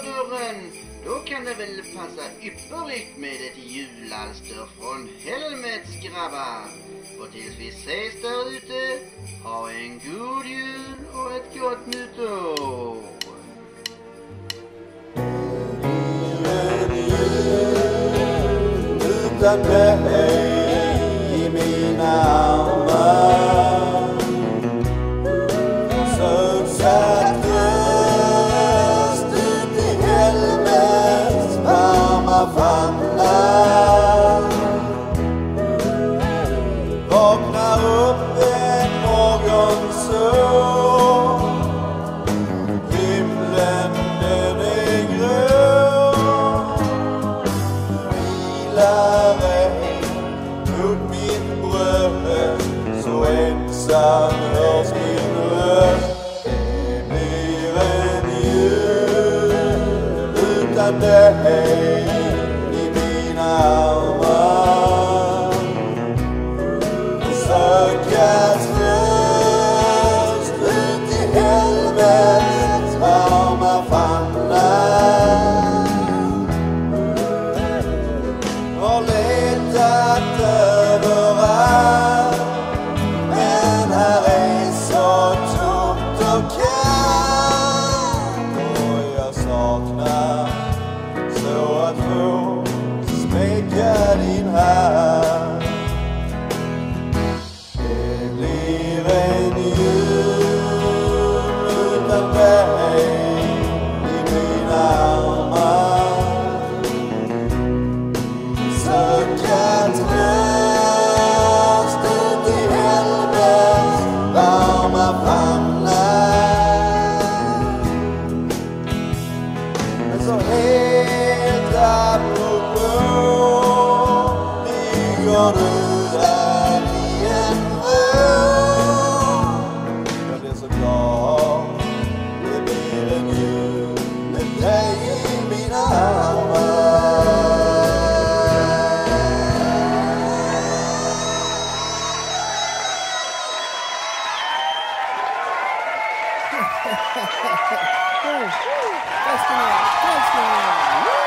morgon, då kan det väl passa ypperligt med ett julalster från Helmets grabbar. Och tills vi ses där ute, ha en god jul och ett gott nytt år. Utan dig i mina armar, söt tröst ut i helvets varma famnar. Vaknar upp en morgon så, himlen den är grå. Vilar ej mot mitt bröst, så ensam hörs min röst. Det blir en jul utan dig i mina armar. Söka tröst ut i helvets varma famnar. Har letat överallt, men här är så tomt och kallt. Och jag saknar så att få smeka din hand. Det blir en jul utan dig i mina armar. Söka tröst ut i helvets varma famnar. Men så helt apropå ligger du där i en vrå. Jag blir så glad, det blir en jul med dig i mina armar. Tack ska ni ha.